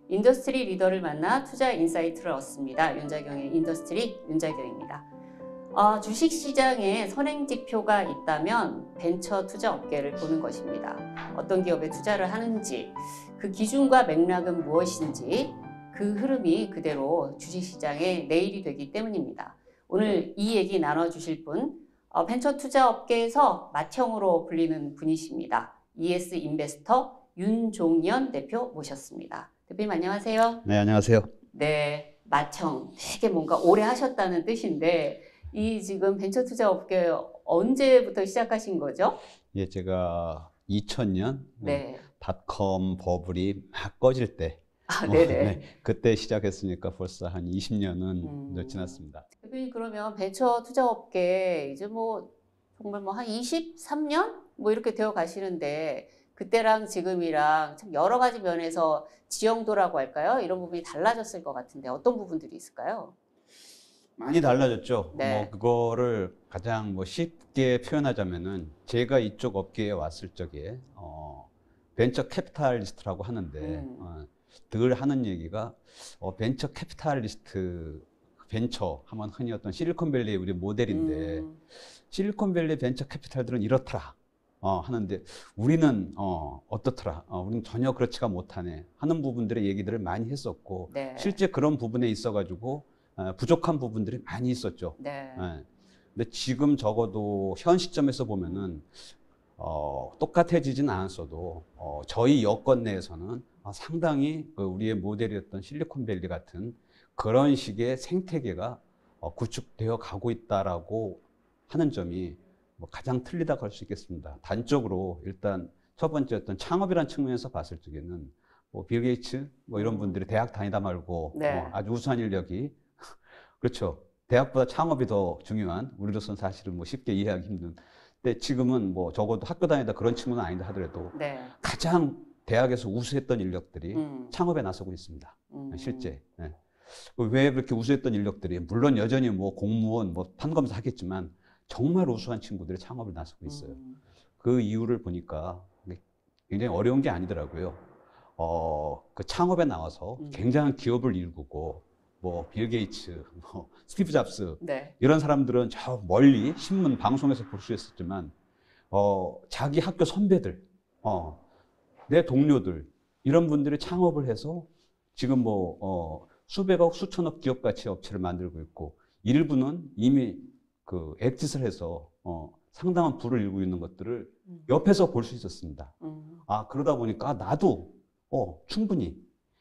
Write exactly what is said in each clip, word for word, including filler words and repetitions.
인더스트리 리더를 만나 투자 인사이트를 얻습니다. 윤자경의 인더스트리 윤자경입니다. 어, 주식시장에 선행지표가 있다면 벤처 투자 업계를 보는 것입니다. 어떤 기업에 투자를 하는지, 그 기준과 맥락은 무엇인지, 그 흐름이 그대로 주식시장의 내일이 되기 때문입니다. 오늘 이 얘기 나눠주실 분, 어, 벤처 투자 업계에서 맏형으로 불리는 분이십니다. 이에스 인베스터 윤종연 대표 모셨습니다. 대표님 안녕하세요. 네, 안녕하세요. 네, 맏형 되게 뭔가 오래 하셨다는 뜻인데 이 지금 벤처 투자 업계 언제부터 시작하신 거죠? 예, 제가 이천 년 네. 닷컴 버블이 막 꺼질 때 아, 어, 네네. 네, 그때 시작했으니까 벌써 한 이십 년은 음. 지났습니다. 대표님 그러면 벤처 투자 업계 이제 뭐 정말 뭐 한 이십삼 년 뭐 이렇게 되어 가시는데 그때랑 지금이랑 참 여러 가지 면에서 지형도라고 할까요? 이런 부분이 달라졌을 것 같은데 어떤 부분들이 있을까요? 많이 달라졌죠. 네. 뭐 그거를 가장 뭐 쉽게 표현하자면은 제가 이쪽 업계에 왔을 적에 어, 벤처 캐피탈리스트라고 하는데 음. 어, 늘 하는 얘기가 어, 벤처 캐피탈리스트 벤처 하면 흔히 어떤 실리콘밸리의 우리 모델인데 음. 실리콘밸리 벤처 캐피탈들은 이렇더라 어, 하는데 우리는 어, 어떻더라 어, 우리는 전혀 그렇지가 못하네 하는 부분들의 얘기들을 많이 했었고 네. 실제 그런 부분에 있어 가지고 어, 부족한 부분들이 많이 있었죠. 네. 예. 근데 지금 적어도 현 시점에서 보면은 어, 똑같아지진 않았어도 어, 저희 여건 내에서는 어, 상당히 그 우리의 모델이었던 실리콘밸리 같은 그런 식의 생태계가 어, 구축되어 가고 있다라고 하는 점이 뭐 가장 틀리다고 할 수 있겠습니다. 단적으로 일단 첫 번째 어떤 창업이라는 측면에서 봤을 적에는 뭐 빌 게이츠 뭐 이런 분들이 대학 다니다 말고 네. 어, 아주 우수한 인력이 그렇죠. 대학보다 창업이 더 중요한 우리로서는 사실은 뭐 쉽게 이해하기 힘든. 근데 지금은 뭐 적어도 학교 다니다 그런 친구는 아니다 하더라도 네. 가장 대학에서 우수했던 인력들이 음. 창업에 나서고 있습니다. 음. 실제. 네. 왜 그렇게 우수했던 인력들이 물론 여전히 뭐 공무원 뭐 판검사 하겠지만 정말 우수한 친구들이 창업을 나서고 있어요. 음. 그 이유를 보니까 굉장히 어려운 게 아니더라고요. 어, 그 창업에 나와서 음. 굉장한 기업을 일구고 뭐 빌 게이츠, 뭐 스티브 잡스 네. 이런 사람들은 저 멀리 신문 방송에서 볼 수 있었지만 어, 자기 학교 선배들, 어, 내 동료들 이런 분들이 창업을 해서 지금 뭐 어, 수백억, 수천억 기업 가치 업체를 만들고 있고 일부는 이미 그 엑짓을 해서 어, 상당한 부를 일구고 있는 것들을 음. 옆에서 볼 수 있었습니다. 음. 아 그러다 보니까 나도 어, 충분히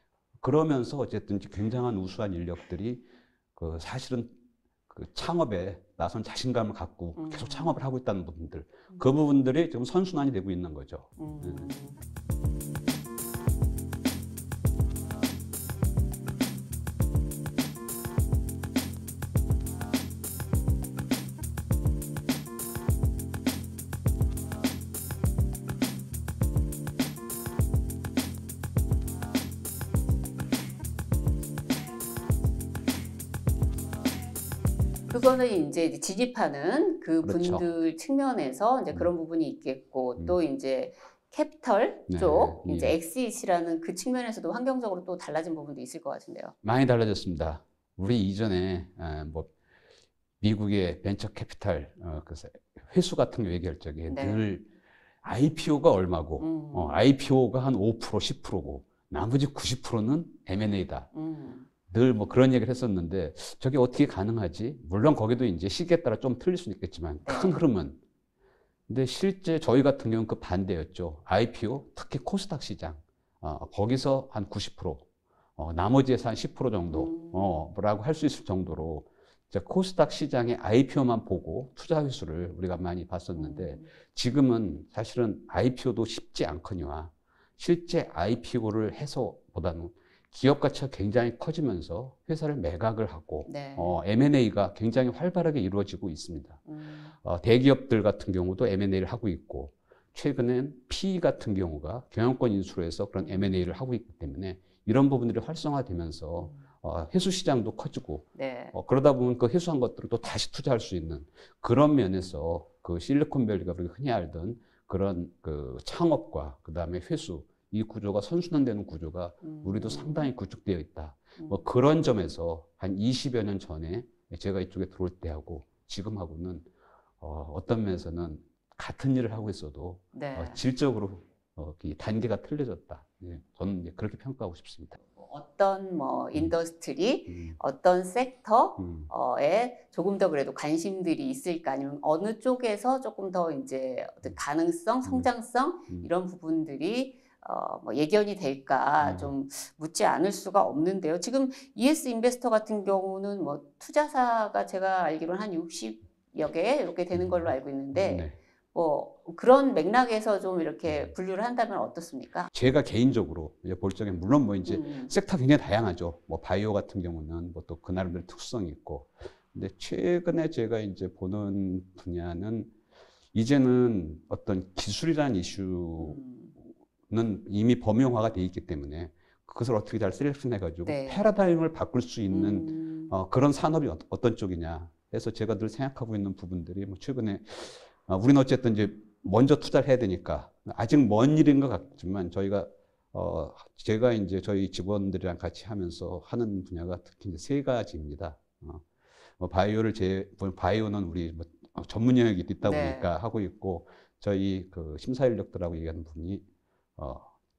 그러면서 어쨌든 굉장한 우수한 인력들이 그 사실은 그 창업에 나선 자신감을 갖고 음. 계속 창업을 하고 있다는 부분들 그 부분들이 지금 선순환이 되고 있는 거죠. 음. 네. 그거는 이제 진입하는 그 그렇죠. 분들 측면에서 이제 음. 그런 부분이 있겠고 음. 또 이제 캐피털 네, 쪽 이제 예. 엑싯이라는 그 측면에서도 환경적으로 또 달라진 부분도 있을 것 같은데요. 많이 달라졌습니다. 우리 이전에 어, 뭐 미국의 벤처 캐피탈 어, 그 회수 같은 거 얘기할 적에 네. 늘 아이피오가 얼마고 음. 어, 아이피오가 한 오 퍼센트, 십 퍼센트고 나머지 구십 퍼센트는 엠 앤 에이다. 음. 늘 뭐 그런 얘기를 했었는데 저게 어떻게 가능하지? 물론 거기도 이제 시기에 따라 좀 틀릴 수는 있겠지만 큰 흐름은. 근데 실제 저희 같은 경우는 그 반대였죠. 아이피오, 특히 코스닥 시장. 어, 거기서 한 구십 퍼센트, 어, 나머지에서 한 십 퍼센트 정도, 음. 어, 뭐라고 할 수 있을 정도로 이제 코스닥 시장의 아이피오만 보고 투자 횟수를 우리가 많이 봤었는데 음. 지금은 사실은 아이피오도 쉽지 않거니와 실제 아이피오를 해서보다는 기업 가치가 굉장히 커지면서 회사를 매각을 하고 네. 어, 엠 앤 에이가 굉장히 활발하게 이루어지고 있습니다. 음. 어, 대기업들 같은 경우도 엠 앤 에이를 하고 있고 최근엔 피 이 같은 경우가 경영권 인수로 해서 그런 엠 앤 에이를 하고 있기 때문에 이런 부분들이 활성화되면서 어, 회수 시장도 커지고 네. 어, 그러다 보면 그 회수한 것들을 또 다시 투자할 수 있는 그런 면에서 그 실리콘밸리가 우리가 흔히 알던 그런 그 창업과 그 다음에 회수 이 구조가 선순환되는 구조가 음. 우리도 상당히 구축되어 있다. 음. 뭐 그런 점에서 한 이십여 년 전에 제가 이쪽에 들어올 때하고 지금하고는 어, 어떤 면에서는 같은 일을 하고 있어도 네. 어, 질적으로 어, 이 단계가 틀려졌다. 예, 저는 이제 그렇게 평가하고 싶습니다. 어떤 뭐 인더스트리, 음. 어떤 음. 섹터에 조금 더 그래도 관심들이 있을까 아니면 어느 쪽에서 조금 더 이제 어떤 가능성, 성장성 음. 이런 부분들이 어, 뭐 예견이 될까 음. 좀 묻지 않을 수가 없는데요. 지금 이에스 인베스터 같은 경우는 뭐 투자사가 제가 알기로는 한 육십여 개 이렇게 되는 걸로 알고 있는데 네. 뭐 그런 맥락에서 좀 이렇게 분류를 한다면 어떻습니까? 제가 개인적으로 이제 볼 적에 물론 뭐 이제 음. 섹터 굉장히 다양하죠. 뭐 바이오 같은 경우는 뭐 또 그 나름대로 특성이 있고. 근데 최근에 제가 이제 보는 분야는 이제는 어떤 기술이라는 이슈는 음. 이미 범용화가 돼 있기 때문에 그것을 어떻게 잘 셀렉션해 가지고 네. 패러다임을 바꿀 수 있는 음. 어, 그런 산업이 어, 어떤 쪽이냐 해서 제가 늘 생각하고 있는 부분들이 뭐 최근에 어, 우리는 어쨌든 이제 먼저 투자를 해야 되니까 아직 먼 일인 것 같지만 저희가 어, 제가 이제 저희 직원들이랑 같이 하면서 하는 분야가 특히 이제 세 가지입니다. 어, 뭐 바이오를 제 바이오는 우리 뭐 전문 영역이 있다 네. 보니까 하고 있고 저희 그 심사 인력들하고 얘기하는 분이 어,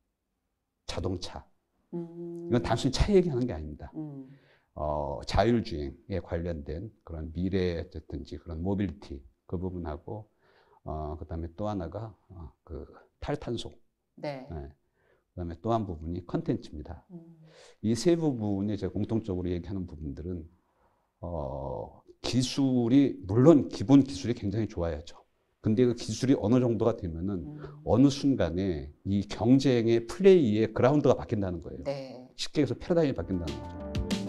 자동차. 음. 이건 단순히 차 얘기하는 게 아닙니다. 음. 어, 자율주행에 관련된 그런 미래든지 그런 모빌리티 그 부분하고 어, 그다음에 또 하나가 어, 그 탈탄소. 네. 네. 그다음에 또 한 부분이 컨텐츠입니다. 음. 이 세 부분이 제가 공통적으로 얘기하는 부분들은 어, 기술이 물론 기본 기술이 굉장히 좋아야죠. 근데 그 기술이 어느 정도가 되면은 음. 어느 순간에 이 경쟁의 플레이의 그라운드가 바뀐다는 거예요. 네. 쉽게 해서 패러다임이 바뀐다는 거죠.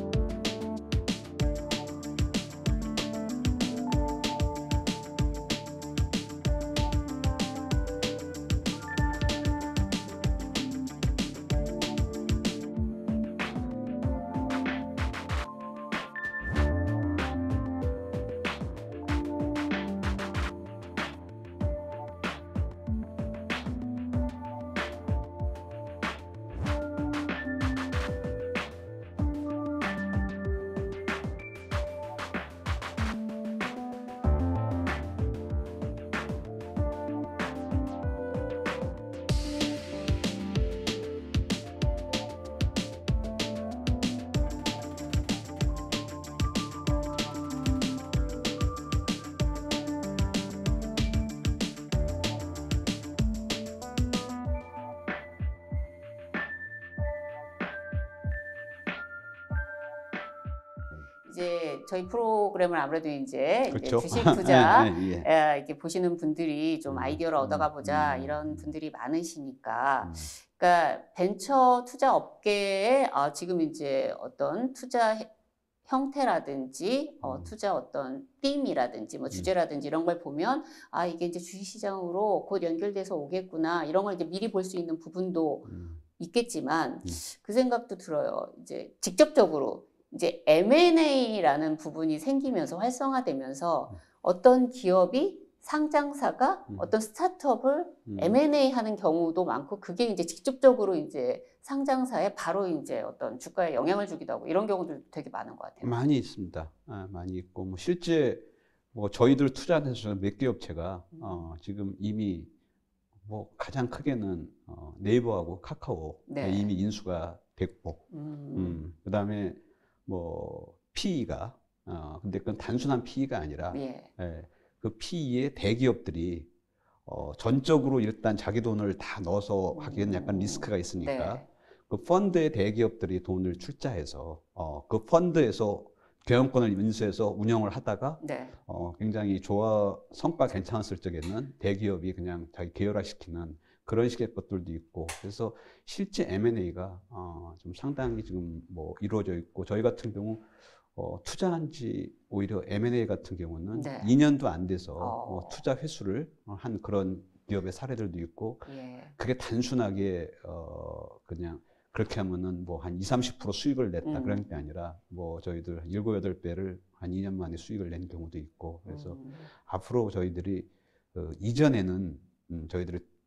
이제 저희 프로그램을 아무래도 이제, 이제 그렇죠. 주식 투자 예, 예. 에, 이렇게 보시는 분들이 좀 음, 아이디어를 얻어가 보자 음, 이런 음. 분들이 많으시니까 음. 그러니까 벤처 투자 업계에 아, 지금 이제 어떤 투자 해- 형태라든지 어, 음. 투자 어떤 팀이라든지 뭐 음. 주제라든지 이런 걸 보면 아 이게 이제 주식시장으로 곧 연결돼서 오겠구나 이런 걸 이제 미리 볼 수 있는 부분도 음. 있겠지만 음. 그 생각도 들어요. 이제 직접적으로 이제 엠 앤 에이라는 부분이 생기면서 활성화되면서 음. 어떤 기업이 상장사가 음. 어떤 스타트업을 음. 엠 앤 에이 하는 경우도 많고 그게 이제 직접적으로 이제 상장사에 바로 이제 어떤 주가에 영향을 주기도 하고 이런 경우도 되게 많은 것 같아요. 많이 있습니다. 아, 많이 있고 뭐 실제 뭐 저희들 투자한 회사는 몇 개 업체가 음. 어, 지금 이미 뭐 가장 크게는 어, 네이버하고 카카오 네. 이미 인수가 됐고, 음. 음, 그다음에 뭐 피이가 어, 근데 그건 단순한 피이가 아니라 예. 예, 그 피이에 대기업들이 어, 전적으로 일단 자기 돈을 다 넣어서 하기에는 약간 음. 리스크가 있으니까 네. 그 펀드에 대기업들이 돈을 출자해서 어, 그 펀드에서 경영권을 인수해서 운영을 하다가 네. 어, 굉장히 좋아 성과 괜찮았을 적에는 대기업이 그냥 자기 계열화시키는 그런 식의 것들도 있고 그래서 실제 엠 앤 에이가 어, 좀 상당히 지금 뭐 이루어져 있고 저희 같은 경우 어, 투자한 지 오히려 엠 앤 에이 같은 경우는 네. 이 년도 안 돼서 어. 뭐 투자 회수를 한 그런 기업의 사례들도 있고 예. 그게 단순하게 어, 그냥 그렇게 하면은 뭐 한 이십, 삼십 퍼센트 수익을 냈다 음. 그런 게 아니라 뭐 저희들 일곱, 여덟 배를 한 이 년 만에 수익을 낸 경우도 있고 그래서 음. 앞으로 저희들이 어, 이전에는 음, 저희들이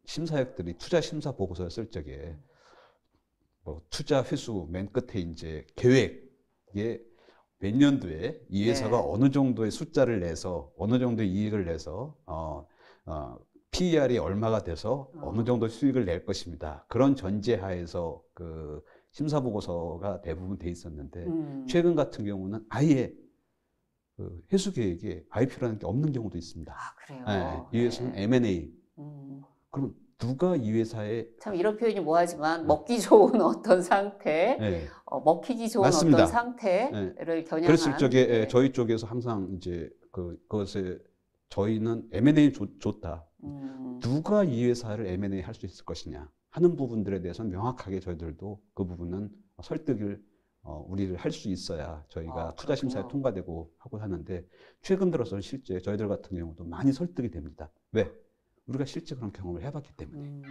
심사역들이 투자 심사 보고서를 쓸 적에 뭐 투자 회수 맨 끝에 이제 계획에 몇 년도에 이 회사가 네. 어느 정도의 숫자를 내서 어느 정도의 이익을 내서 어, 어, 피이알이 얼마가 돼서 어. 어느 정도 수익을 낼 것입니다. 그런 전제하에서 그 심사 보고서가 대부분 돼 있었는데 음. 최근 같은 경우는 아예 그 회수 계획에 아이피오라는 게 없는 경우도 있습니다. 아, 그래요. 네, 이 회사는 네. 엠 앤 에이. 음. 그럼 누가 이 회사에 참 이런 표현이 뭐하지만 네. 먹기 좋은 어떤 상태, 네, 어, 먹히기 좋은 맞습니다. 어떤 상태를 겨냥한. 그랬을 적에 네. 예, 저희 쪽에서 항상 이제 그 그것에 저희는 엠 앤 에이 좋, 좋다. 음. 누가 이 회사를 엠 앤 에이 할 수 있을 것이냐 하는 부분들에 대해서는 명확하게 저희들도 그 부분은 설득을 어, 우리를 할 수 있어야 저희가 아, 투자 심사에 그렇군요. 통과되고 하고 하는데 최근 들어서는 실제 저희들 같은 경우도 많이 설득이 됩니다. 왜? 우리가 실제 그런 경험을 해봤기 때문에. 음.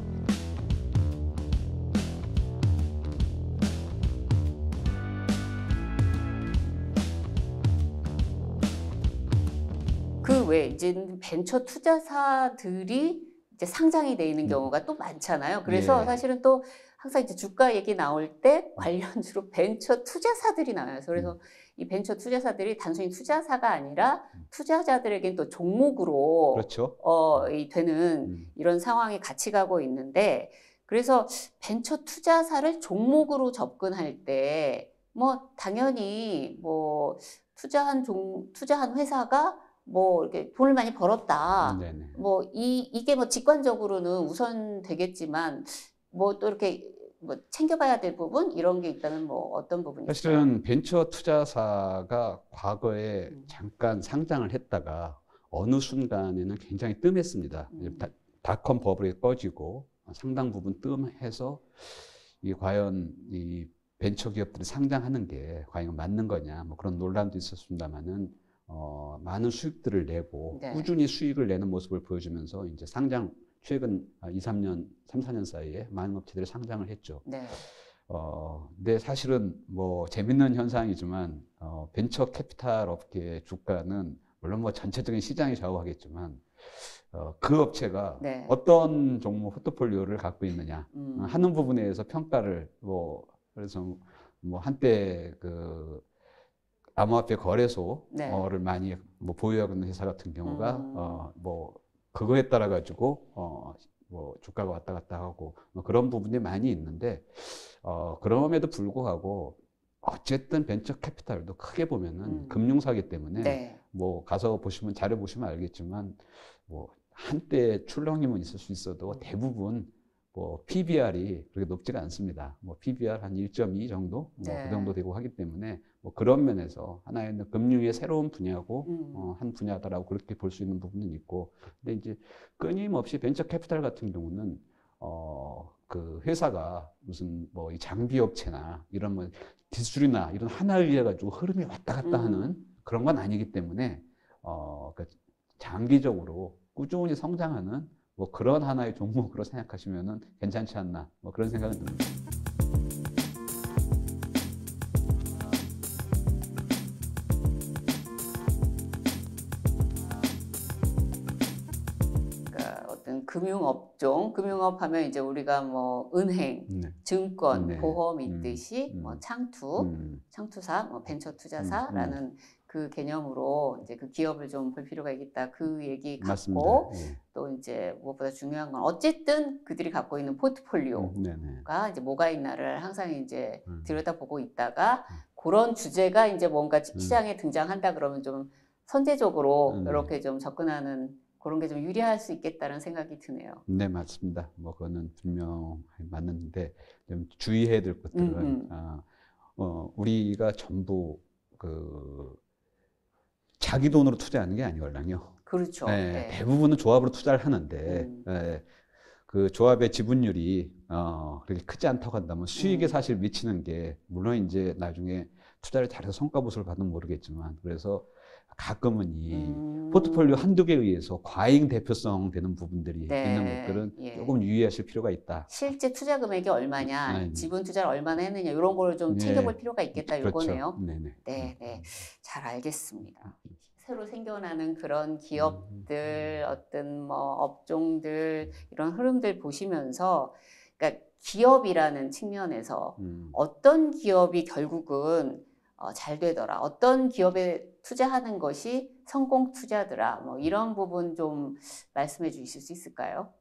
그 외에 이제 벤처 투자사들이 이제 상장이 돼 있는 음. 경우가 또 많잖아요. 그래서 예. 사실은 또 항상 이제 주가 얘기 나올 때 관련주로 벤처 투자사들이 나와요. 그래서 음. 이 벤처 투자사들이 단순히 투자사가 아니라 투자자들에겐 또 종목으로 그렇죠. 어, 이 되는 음. 이런 상황이 같이 가고 있는데, 그래서 벤처 투자사를 종목으로 접근할 때 뭐 당연히 뭐 투자한 종 투자한 회사가 뭐 이렇게 돈을 많이 벌었다. 네네. 뭐 이 이게 뭐 직관적으로는 우선 되겠지만 뭐 또 이렇게 뭐 챙겨봐야 될 부분 이런 게 있다면 뭐 어떤 부분이 있어요? 사실은 벤처 투자사가 과거에 음. 잠깐 상장을 했다가 어느 순간에는 굉장히 뜸했습니다. 음. 다- 닷컴 버블이 꺼지고 상당 부분 뜸해서 이게 과연 이 벤처 기업들이 상장하는 게 과연 맞는 거냐 뭐 그런 논란도 있었습니다만은 어, 많은 수익들을 내고 네. 꾸준히 수익을 내는 모습을 보여주면서 이제 상장 최근 이, 삼 년, 삼, 사 년 사이에 많은 업체들이 상장을 했죠. 네. 어, 근데 사실은 뭐 재밌는 현상이지만 어, 벤처 캐피탈 업계의 주가는 물론 뭐 전체적인 시장이 좌우하겠지만 어, 그 업체가 네. 어떤 종목 포트폴리오를 갖고 있느냐 음. 어, 하는 부분에 의해서 평가를 뭐 그래서 뭐 한때 그 암호화폐 거래소를 네. 많이 뭐 보유하고 있는 회사 같은 경우가 음. 어, 뭐 그거에 따라 가지고 어, 뭐 주가가 왔다 갔다 하고 뭐 그런 부분이 많이 있는데 어, 그럼에도 불구하고 어쨌든 벤처 캐피탈도 크게 보면은 음. 금융사기 때문에 네. 뭐 가서 보시면 자료 보시면 알겠지만 뭐 한때 출렁임은 있을 수 있어도 대부분 뭐 피비알이 그렇게 높지가 않습니다. 뭐 피비알 한 일 점 이 정도 뭐 네. 그 정도 되고 하기 때문에 뭐 그런 면에서 하나의 금융의 새로운 분야고 음. 어, 한 분야다라고 그렇게 볼 수 있는 부분은 있고 근데 이제 끊임없이 벤처 캐피탈 같은 경우는 어, 그 회사가 무슨 뭐 이 장비 업체나 이런 뭐 기술이나 이런 하나에 의해 가지고 흐름이 왔다 갔다 음. 하는 그런 건 아니기 때문에 어, 그 장기적으로 꾸준히 성장하는 뭐 그런 하나의 종목으로 생각하시면은 괜찮지 않나 뭐 그런 생각은 듭니다. 그러니까 어떤 금융업종, 금융업 하면 이제 우리가 뭐 은행, 네. 증권, 네. 보험 음, 있듯이 음. 뭐 창투, 음, 창투사, 뭐 벤처 음, 투자사라는 그 개념으로 이제 그 기업을 좀 볼 필요가 있겠다. 그 얘기 맞습니다. 갖고 예. 또 이제 무엇보다 중요한 건 어쨌든 그들이 갖고 있는 포트폴리오 음, 네네. 가 이제 뭐가 있나를 항상 이제 음. 들여다보고 있다가 음. 그런 주제가 이제 뭔가 음. 시장에 등장한다 그러면 좀 선제적으로 음, 네. 이렇게 좀 접근하는 그런 게 좀 유리할 수 있겠다는 생각이 드네요. 네, 맞습니다. 뭐 그거는 분명 맞는데 좀 주의해야 될 것들은 음, 음. 아, 어, 우리가 전부 그 자기 돈으로 투자하는 게 아니걸랑요. 그렇죠. 네, 네. 대부분은 조합으로 투자를 하는데 음. 예, 그 조합의 지분율이 어, 그렇게 크지 않다고 한다면 수익에 음. 사실 미치는 게 물론 이제 나중에 투자를 잘해서 성과보수를 받으면 모르겠지만 그래서 가끔은 이 음. 포트폴리오 한두 개에 의해서 과잉 대표성 되는 부분들이 네. 있는 것들은 예. 조금 유의하실 필요가 있다. 실제 투자 금액이 얼마냐, 아, 네. 지분 투자를 얼마나 했느냐 이런 걸 좀 예. 챙겨볼 필요가 있겠다 그렇죠. 요거네요. 네네. 네, 네, 잘 알겠습니다. 새로 생겨나는 그런 기업들, 어떤 뭐 업종들 이런 흐름들 보시면서, 그러니까 기업이라는 측면에서 음. 어떤 기업이 결국은 어, 잘 되더라, 어떤 기업에 투자하는 것이 성공 투자더라, 뭐 이런 부분 좀 말씀해 주실 수 있을까요?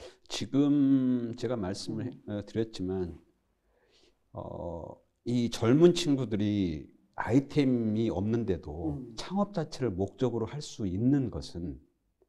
지금 제가 말씀을 음. 해- 어, 드렸지만 어, 이 젊은 친구들이 아이템이 없는데도 음. 창업 자체를 목적으로 할 수 있는 것은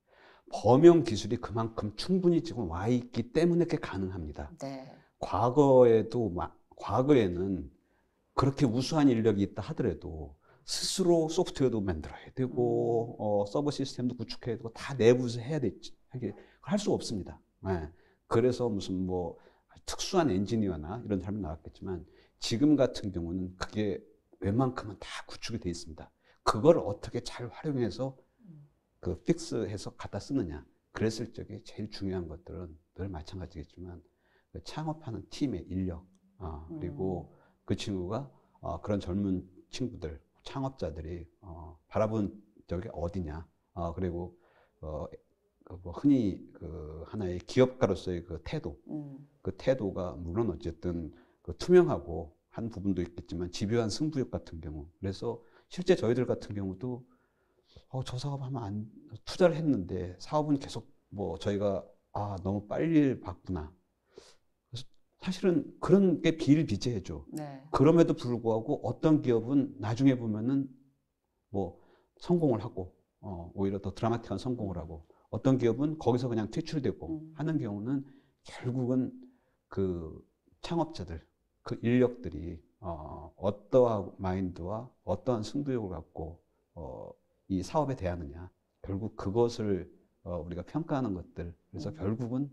범용 기술이 그만큼 충분히 지금 와 있기 때문에 그게 가능합니다. 네. 과거에도 막 과거에는 그렇게 우수한 인력이 있다 하더라도 스스로 소프트웨어도 만들어야 되고 음. 어, 서버 시스템도 구축해야 되고 다 내부에서 해야 되지. 할 수 없습니다. 네. 그래서 무슨 뭐 특수한 엔지니어나 이런 사람이 나왔겠지만 지금 같은 경우는 그게 웬만큼은 다 구축이 돼 있습니다. 그걸 어떻게 잘 활용해서 그 픽스해서 갖다 쓰느냐. 그랬을 적에 제일 중요한 것들은 늘 마찬가지겠지만 그 창업하는 팀의 인력, 어, 그리고 음. 그 친구가 어, 그런 젊은 친구들, 창업자들이 어, 바라본 적이 어디냐. 어, 그리고 어, 그뭐 흔히 그 하나의 기업가로서의 그 태도, 음. 그 태도가 물론 어쨌든 그 투명하고 한 부분도 있겠지만 집요한 승부욕 같은 경우. 그래서 실제 저희들 같은 경우도 어, 저 사업하면 안, 투자를 했는데 사업은 계속 뭐 저희가 아, 너무 빨리 봤구나. 그래서 사실은 그런 게 비일비재해죠. 네. 그럼에도 불구하고 어떤 기업은 나중에 보면은 뭐 성공을 하고 어, 오히려 더 드라마틱한 성공을 하고 어떤 기업은 거기서 그냥 퇴출되고 음. 하는 경우는 결국은 그 창업자들, 그 인력들이 어, 어떠한 마인드와 어떠한 승부욕을 갖고 어, 이 사업에 대하느냐. 결국 그것을 어, 우리가 평가하는 것들. 그래서 음. 결국은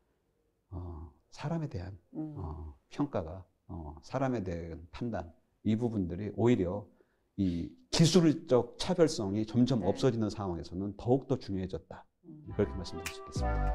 어, 사람에 대한 음. 어, 평가가 어, 사람에 대한 판단 이 부분들이 오히려 이 기술적 차별성이 점점 네. 없어지는 상황에서는 더욱더 중요해졌다. 음. 그렇게 말씀드릴 수 있겠습니다.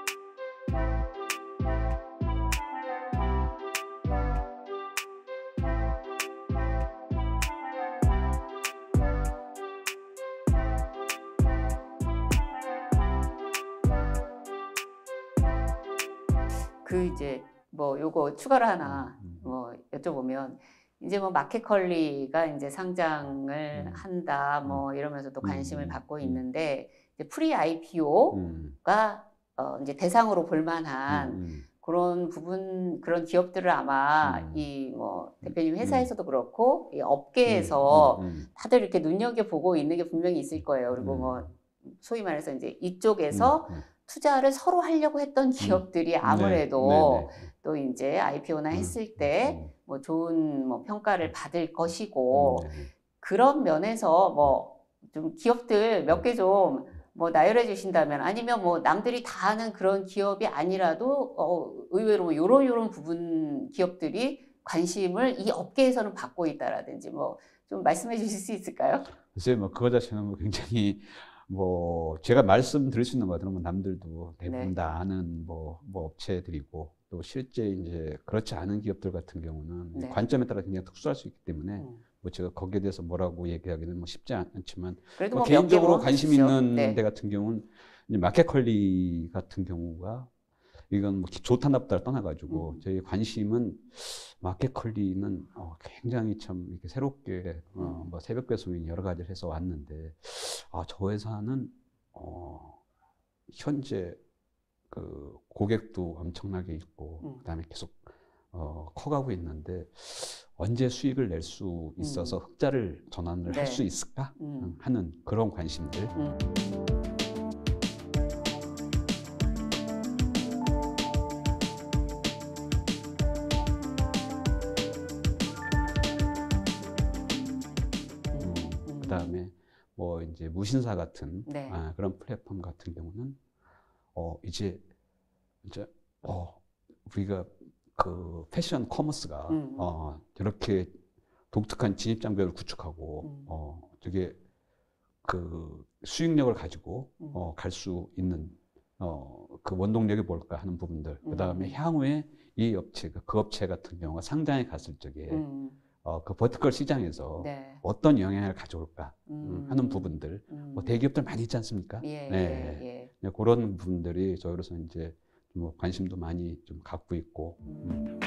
그 이제 뭐 요거 추가로 하나 음, 음. 뭐 여쭤보면, 이제 뭐 마켓컬리가 이제 상장을 음. 한다 뭐 이러면서 또 음, 관심을 음, 받고 음. 있는데, 이제 프리 음, 아이피오가 어 이제 대상으로 볼 음, 만한 음, 그런 부분, 그런 기업들을 아마 음. 이 뭐 음, 대표님 음, 회사에서도 그렇고 이 음, 업계에서 음, 다들 이렇게 눈여겨보고 있는 게 분명히 있을 거예요. 그리고 음, 뭐 소위 말해서 이제 음, 이쪽에서 음, 투자를 서로 하려고 했던 음. 기업들이 네, 네, 아무래도 네. 또 이제 아이피오나 음, 했을 음, 때 음, 뭐 좋은 뭐 평가를 받을 음, 것이고, 네, 네. 그런 면에서 음, 뭐 좀 기업들 몇 음, 개 좀 뭐 나열해 주신다면, 아니면 뭐 남들이 다 아는 그런 기업이 아니라도 어 의외로 요런 요런 부분 기업들이 관심을 이 업계에서는 받고 있다라든지 뭐 좀 말씀해 주실 수 있을까요? 글쎄요, 뭐 그거 자체는 뭐 굉장히 뭐 제가 말씀드릴 수 있는 것들은 뭐 남들도 대부분 네. 다 아는 뭐, 뭐 업체들이고 또 실제 이제 그렇지 않은 기업들 같은 경우는 네. 관점에 따라 굉장히 특수할 수 있기 때문에 음. 뭐 제가 거기에 대해서 뭐라고 얘기하기는 뭐 쉽지 않지만 그래도 뭐 뭐 몇 개 개인적으로 뭐 관심 해주십시오. 있는 네. 데 같은 경우는 이제 마켓컬리 같은 경우가 이건 뭐 좋다 나쁘다를 떠나가지고 음. 저희 관심은 마켓컬리는 어 굉장히 참 이렇게 새롭게 어 음. 뭐 새벽 배송인 여러 가지를 해서 왔는데 아, 저 회사는 어 현재 그 고객도 엄청나게 있고 음. 그다음에 계속 어 커가고 있는데 언제 수익을 낼 수 있어서 음. 흑자를 전환을 할 수 네. 있을까 음. 하는 그런 관심들. 음. 음, 음. 그다음에 뭐 이제 무신사 같은 네. 아, 그런 플랫폼 같은 경우는 어 이제 이제 어 우리가 그 패션 커머스가 음. 어 저렇게 독특한 진입 장벽을 구축하고 음. 어 되게 그 수익력을 가지고 음. 어 갈 수 있는 어 그 원동력이 뭘까 하는 부분들. 그다음에 음. 향후에 이 업체 그 업체 같은 경우가 상장에 갔을 적에 음. 어, 그 버티컬 시장에서 네. 어떤 영향을 가져올까 음. 하는 부분들, 음. 뭐 대기업들 많이 있지 않습니까? 예, 네. 예, 네, 그런 부분들이 저희로서 이제 좀 관심도 많이 좀 갖고 있고. 음.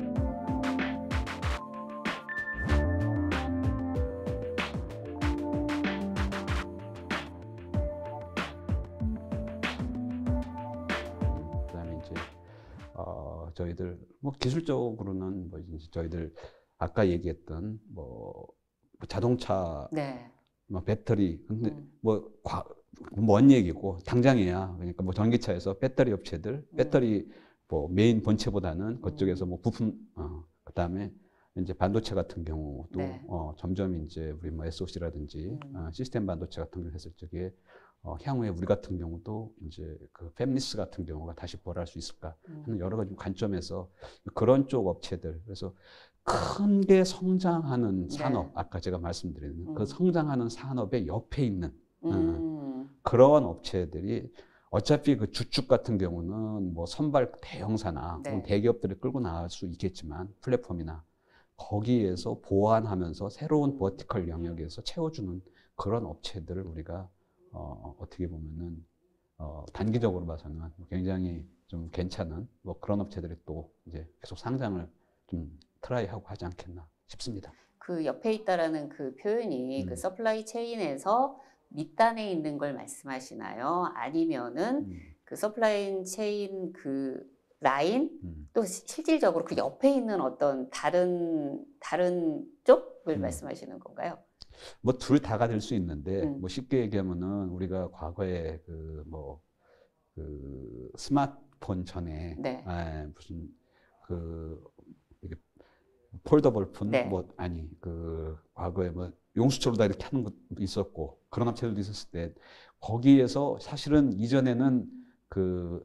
그다음에 이제 어, 저희들 뭐 기술적으로는 뭐 이제 저희들 아까 얘기했던 뭐 자동차 네. 뭐 배터리 근데 음. 뭐 먼 얘기고 당장이야. 그러니까 뭐 전기차에서 배터리 업체들 배터리 뭐 메인 본체보다는 그쪽에서 뭐 부품 어, 그다음에 이제 반도체 같은 경우도 네. 어, 점점 이제 우리 뭐 에스오씨라든지 음. 어, 시스템 반도체 같은 걸 했을 적에 어, 향후에 우리 같은 경우도 이제 그 팹리스 같은 경우가 다시 부활할 수 있을까 하는 여러 가지 관점에서 그런 쪽 업체들 그래서 큰 게 성장하는 산업 네. 아까 제가 말씀드린 음. 그 성장하는 산업의 옆에 있는 어, 음. 그러한 업체들이 어차피 그 주축 같은 경우는 뭐 선발 대형사나 네. 혹은 대기업들을 끌고 나갈 수 있겠지만 플랫폼이나 거기에서 보완하면서 새로운 버티컬 영역에서 채워주는 그런 업체들을 우리가 어, 어떻게 보면은 어, 단기적으로 봐서는 굉장히 좀 괜찮은 뭐 그런 업체들이 또 이제 계속 상장을 좀 트라이하고 하지 않겠나 싶습니다. 그 옆에 있다라는 그 표현이 음. 그 서플라이 체인에서 밑단에 있는 걸 말씀하시나요? 아니면은 음, 그 서플라이 체인 그 라인 음, 또 시- 실질적으로 그 옆에 있는 어떤 다른 다른 쪽을 음. 말씀하시는 건가요? 뭐 둘 다가 될 수 있는데 음. 뭐 쉽게 얘기하면은 우리가 과거에 그 뭐 그 스마트폰 전에 네. 에, 무슨 그 이게 폴더블 폰 네. 뭐 아니 그 과거에 뭐 용수철로 다 이렇게 하는 것도 있었고 그런 업체들도 있었을 때 거기에서 사실은 이전에는 그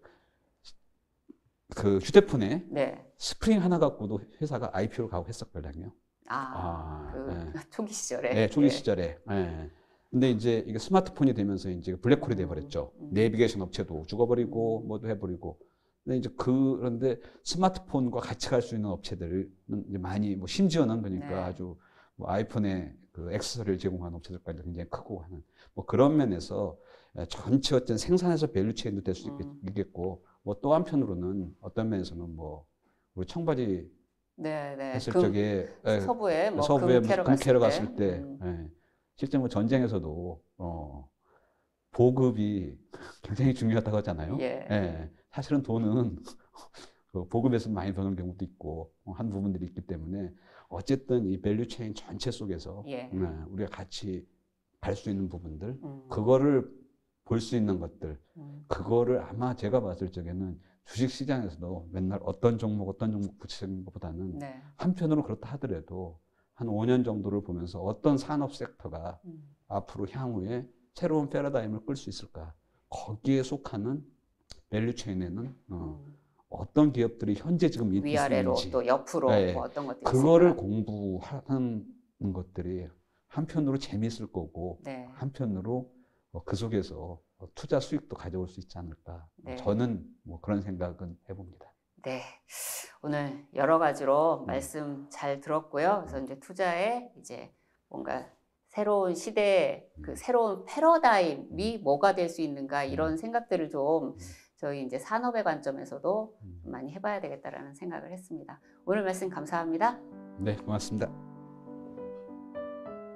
그 휴대폰에 네. 스프링 하나 갖고도 회사가 아이피오를 가고 했었거든요. 아, 아, 그 예. 초기 시절에. 네, 초기 예. 시절에. 예. 근데 이제 이게 스마트폰이 되면서 이제 블랙홀이 음, 돼버렸죠. 음. 내비게이션 업체도 죽어버리고 음. 뭐도 해버리고. 근데 이제 그런데 스마트폰과 같이 갈 수 있는 업체들은 이제 많이 뭐 심지어는 그러니까 네. 아주 뭐 아이폰에 그 액세서리를 제공하는 업체들까지 굉장히 크고 하는 뭐 그런 면에서 전체 어떤 생산에서 밸류체인도 될 수 음. 있겠고 뭐 또 한편으로는 어떤 면에서는 뭐 우리 청바지 네, 네. 했을 금 적에 예, 서부에 뭐 서부에 금 무슨 캐러 금 갔을 캐러 때. 갔을 때 음. 예, 실제 뭐 전쟁에서도 어, 보급이 굉장히 중요하다고 하잖아요. 예. 예, 사실은 돈은 그 보급에서 많이 버는 경우도 있고 어, 한 부분들이 있기 때문에 어쨌든 이 밸류 체인 전체 속에서 예. 네, 우리가 같이 갈 수 있는 부분들 음. 그거를 볼 수 있는 것들 음. 그거를 아마 제가 봤을 적에는 주식 시장에서도 맨날 어떤 종목 어떤 종목 붙이는 것보다는 네. 한편으로 그렇다 하더라도 한 오 년 정도를 보면서 어떤 산업 섹터가 음. 앞으로 향후에 새로운 패러다임을 끌 수 있을까 거기에 속하는 밸류 체인에는 어, 음. 어떤 기업들이 현재 지금 있- 위아래로 있는지 또 옆으로 예, 뭐 어떤 것들이 그거를 있을까? 공부하는 것들이 한편으로 재미있을 거고 네. 한편으로 어, 그 속에서 어, 투자 수익도 가져올 수 있지 않을까. 네. 저는 뭐 그런 생각은 해봅니다. 네. 오늘 여러 가지로 음. 말씀 잘 들었고요. 그래서 이제 투자에 이제 뭔가 새로운 시대의 그 음. 새로운 패러다임이 뭐가 될 수 있는가 이런 음. 생각들을 좀 음. 저희 이제 산업의 관점에서도 음. 좀 많이 해봐야 되겠다라는 생각을 했습니다. 오늘 말씀 감사합니다. 네, 고맙습니다.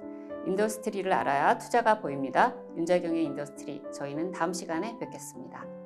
인더스트리를 알아야 투자가 보입니다. 윤자경의 인더스트리. 저희는 다음 시간에 뵙겠습니다.